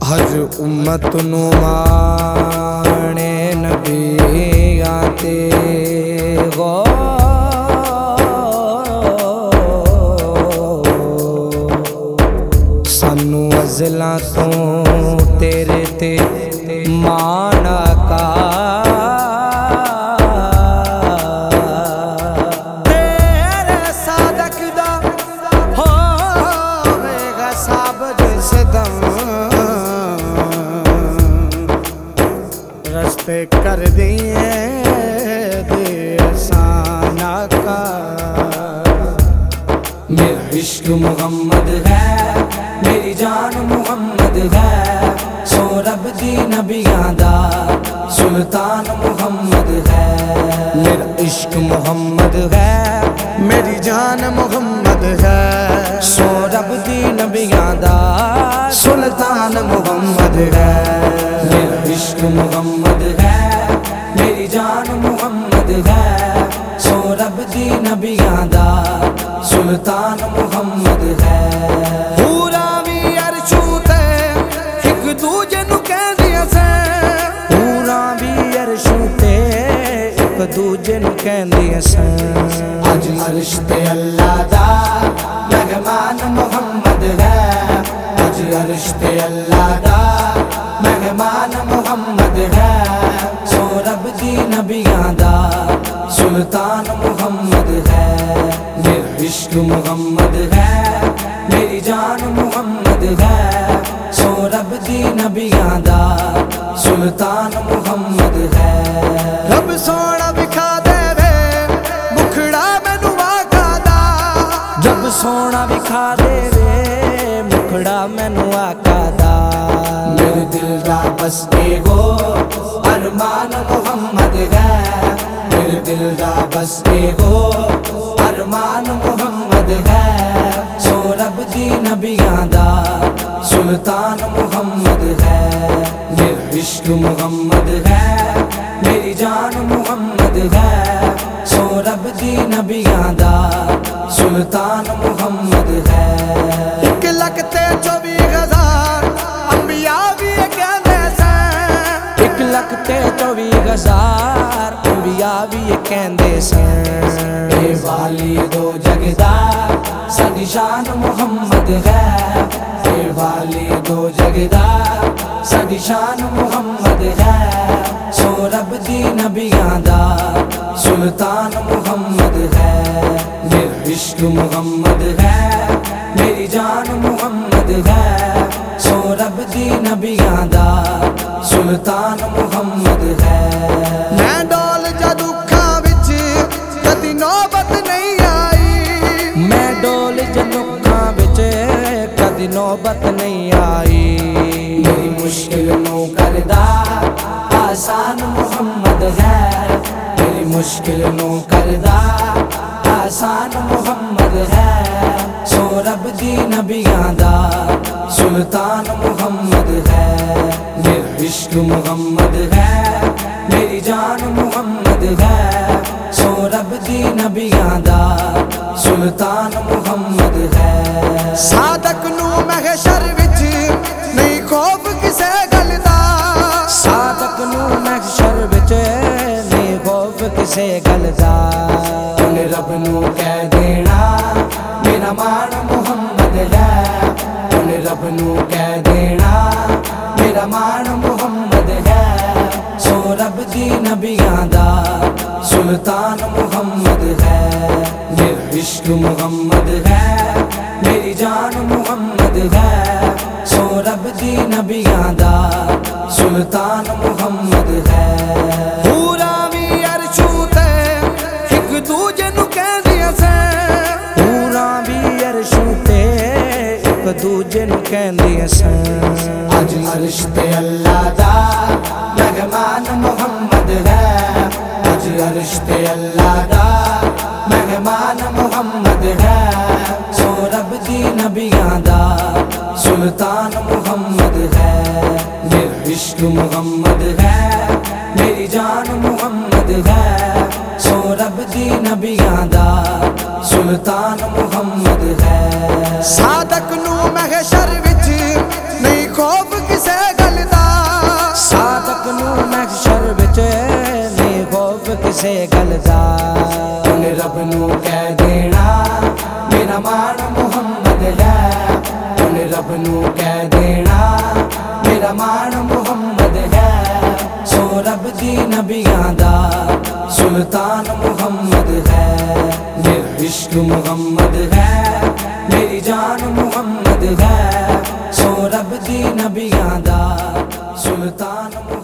ہر امت نو مانے نبیاں تے سانو ازلاں تو تیرے تے مان کا تیرے صادق دا ہوے گا ثابت صدم رستے کر دیے دے آسانہ کا میرا عشق محمد ہے میری جان محمد ہے سو رب دی نبیاں دا سلطان محمد ہے میرا عشق محمد ہے میری جان محمد ہے سو رب دی نبیاں دا سلطان محمد ہے میرا عشق محمد ہے میری جان محمد ہے سو رب دی نبیاں دا سلطان محمد ہے پورا بھی عرشوں تے ایک دوجے نو کہندیاں سے پورا بھی عرشوں تے ایک دوجے نو کہندیاں سے اج عرش تے اللہ دا مہمان محمد ہے اج عرش تے اللہ دا مہمان محمد ہے سو رب دی نبیاں دا سلطان محمد ہے میرا عشق محمد ہے میری جان محمد ہے سو رب دی نبیاں دا سلطان محمد ہے رب سونا وکھا دے وے مکھڑا مینوں آقا دا رب سونا وکھا دے وے مکھڑا مینوں آقا دا میرے دل دا بس ایگو ارمان محمد ہے میرے دل دا بس ایگو ارمان محمد ہے سو رب دی نبیاں دا سلطان محمد ہے میرا عشق محمد ہے میری جان محمد ہے سو رب دی نبیاں دا سلطان محمد ہے 1,24,000 انبیاء بھی کہندے سن 1,24,000 انبیاء بھی کہندے سن اے والی دو جگدا ساڈی شان محمد ہے اے والی دو جگدا ساڈی شان محمد ہے سو رب دی نبیاں دا سلطان محمد ہے میرا عشق محمد ہے میری جان محمد ہے سو رب دی نبیاں دا سلطان محمد ہے میں ڈول جدو کھاں وچ کدی نوبت نہیں آئی میں ڈول جدو کھاں وچ کدی نوبت نہیں آئی میری مشکل نو کردا آسان محمد ہے میری مشکل نو کردا آسان محمد ہے سو رب دی نبیاں دا سلطان محمد ہے میرا عشق محمد ہے میری جان محمد ہے سو رب دی نبیاں دا سلطان محمد ہے صادق نو محشر وچ نہیں خوف کسے گل دا صادق نو محشر وچ نہیں خوف کسے گل دا انہیں رب نو کہہ دینا میرا مان محمد ہے انہیں رب نو کہہ دینا میرا مان محمد ہے سو رب دی نبیاں دا سلطان محمد ہے میرا عشق محمد ہے میری جان محمد ہے سو رب دی نبیاں دا سلطان محمد ہے پورا بھی عرشوں تے ایک دوجے نو کہندیاں سے پورا بھی عرشوں تے ایک دوجے نو کہندیاں سے اج عرش تے اللہ دا مہمان محمد ہے اج عرش تے اللہ دا مہمان محمد ہے سو رب دی نبیاں دا سلطان محمد ہے میرا عشق محمد ہے میری جان محمد ہے سو رب دی نبیاں دا سلطان محمد ہے صادق نو محشر وچ نہیں خوف کسے ਕਿਸੇ ਗੱਲ ਦਾ ਉਹਨੇ ਰੱਬ ਨੂੰ ਕਹਿ ਦੇਣਾ ਮੇਰਾ ਮਾਣ ਮੁਹੰਮਦ ਹੈ ਉਹਨੇ ਰੱਬ ਨੂੰ ਕਹਿ ਦੇਣਾ ਮੇਰਾ ਮਾਣ ਮੁਹੰਮਦ ਹੈ ਸੋ ਰੱਬ ਦੀ ਨਬੀਆਂ ਦਾ ਸੁਲਤਾਨ ਮੁਹੰਮਦ ਹੈ ਮੇਰਾ ਇਸ਼ਕ ਮੁਹੰਮਦ ਹੈ ਮੇਰੀ ਜਾਨ ਮੁਹੰਮਦ ਹੈ ਸੋ ਰੱਬ ਦੀ ਨਬੀਆਂ ਦਾ ਸੁਲਤਾਨ